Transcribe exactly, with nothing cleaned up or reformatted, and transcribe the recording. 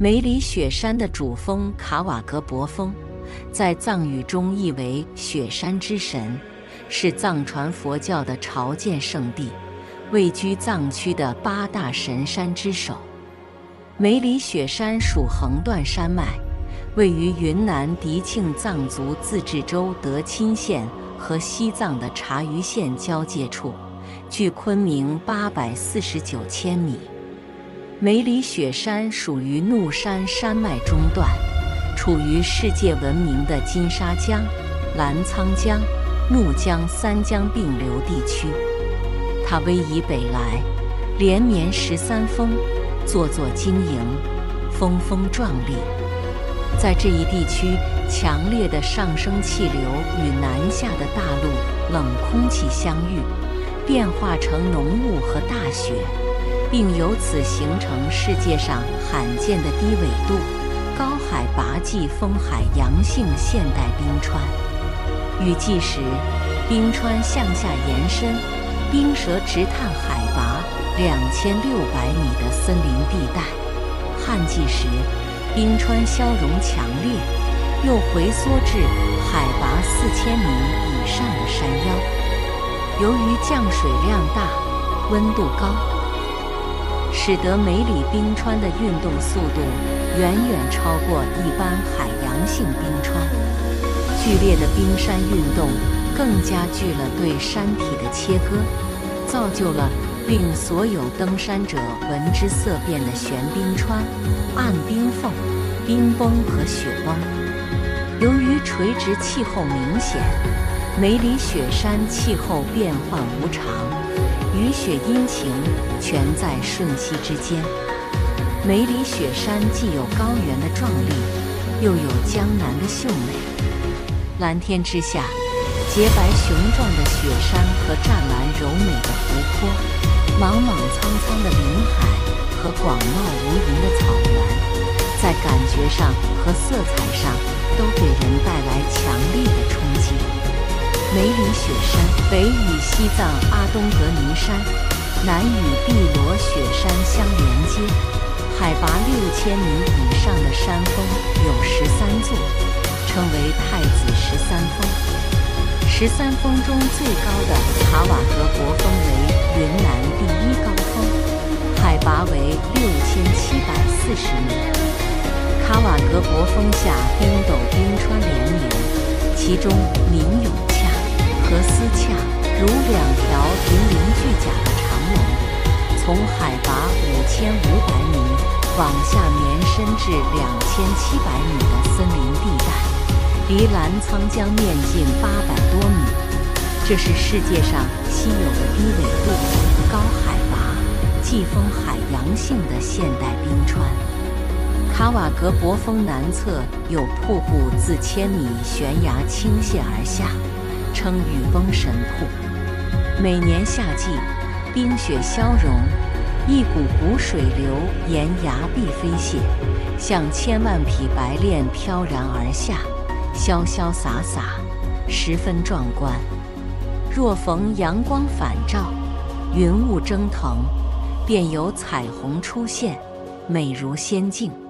梅里雪山的主峰卡瓦格博峰，在藏语中意为雪山之神，是藏传佛教的朝见圣地，位居藏区的八大神山之首。梅里雪山属横断山脉，位于云南迪庆藏族自治州德钦县和西藏的察隅县交界处，距昆明八百四十九千米。梅里雪山属于怒山山脉中段，处于世界闻名的金沙江、澜沧江、怒江三江并流地区。它逶迤北来，连绵十三峰，座座晶莹，峰峰壮丽。在这一地区，强烈的上升气流与南下的大陆冷空气相遇，变化成浓雾和大雪，并由此形成世界上罕见的低纬度、高海拔季风海洋性现代冰川。雨季时，冰川向下延伸，冰舌直探海拔两千六百米的森林地带；旱季时，冰川消融强烈，又回缩至海拔四千米以上的山腰。由于降水量大，温度高，使得梅里冰川的运动速度远远超过一般海洋性冰川。剧烈的冰山运动更加剧了对山体的切割，造就了令所有登山者闻之色变的悬冰川、暗冰缝、冰崩和雪崩。由于垂直气候明显，梅里雪山气候变幻无常，雨雪阴晴全在瞬息之间。梅里雪山既有高原的壮丽，又有江南的秀美。蓝天之下，洁白雄壮的雪山和湛蓝柔美的湖泊，莽莽苍苍的林海和广袤无垠的草原，在感觉上和色彩上都给人带来强烈的冲击。梅里雪山北与西藏阿东格尼山，南与碧罗雪山相连接，海拔六千米以上的山峰有十三座，称为太子十三峰。十三峰中最高的卡瓦格博峰为云南第一高峰，海拔为六千七百四十米。卡瓦格博峰下冰陡冰川连绵，其中明永恰、和思恰如两条鳞鳞俱甲的长龙，从海拔五千五百米往下绵伸至两千七百米的森林地带，离澜沧江面近八百多米。这是世界上稀有的低纬度、高海拔、季风海洋性的现代冰川。卡瓦格博峰南侧有瀑布自千米悬崖倾泻而下，称雨崩神瀑。每年夏季，冰雪消融，一股股水流沿崖壁飞泻，像千万匹白练飘然而下，潇潇洒洒，十分壮观。若逢阳光返照，云雾蒸腾，便有彩虹出现，美如仙境。